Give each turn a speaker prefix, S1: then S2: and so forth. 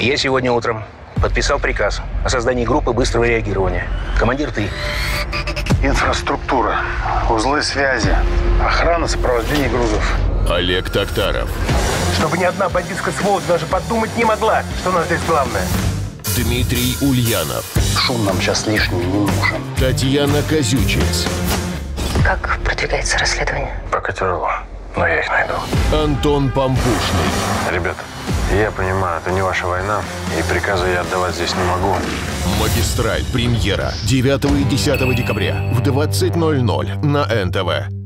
S1: Я сегодня утром подписал приказ о создании группы быстрого реагирования. Командир ты.
S2: Инфраструктура, узлы связи, охрана, сопровождение грузов.
S3: Олег Токтаров.
S4: Чтобы ни одна бандитская сволочь даже подумать не могла, что у нас здесь главное.
S3: Дмитрий Ульянов.
S2: Шум нам сейчас лишний не нужен.
S3: Татьяна Козючец.
S5: Как продвигается расследование?
S2: Пока тяжело, но я их найду.
S3: Антон Пампушный.
S6: Ребята, я понимаю, это не ваша война, и приказы я отдавать здесь не могу.
S3: Магистраль. Премьера 9 и 10 декабря в 20:00 на НТВ.